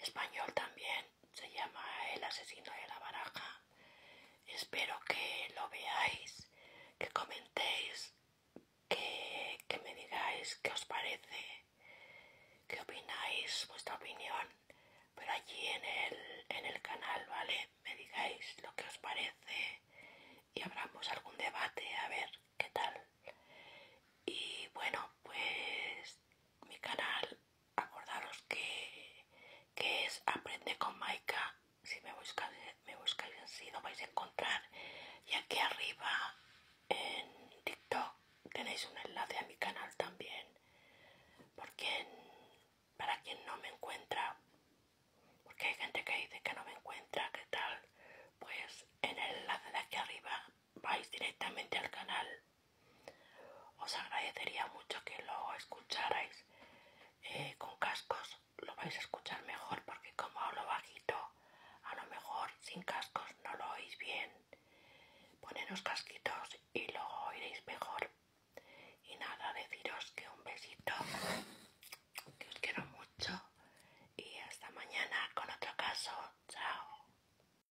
español también, se llama El asesino de la baraja. Espero que lo veáis, que comentéis, que me digáis qué os parece, qué opináis, vuestra opinión, pero allí en el canal, ¿vale? Me digáis lo que os parece y abramos algún debate, a ver qué tal. Y bueno, pues mi canal, acordaros que es Aprende con Maika. Si me buscáis así lo vais a encontrar. Y aquí arriba en TikTok tenéis un enlace a mi canal también. Para quien no me encuentra, porque hay gente que dice que no me encuentra, ¿qué tal? Pues en el enlace de aquí arriba vais directamente al canal. Os agradecería mucho que lo escucharais con cascos. Lo vais a escuchar mejor porque como hablo bajito, a lo mejor sin cascos no lo oís bien. Poneros casquitos y lo oiréis mejor. Y nada, deciros que un besito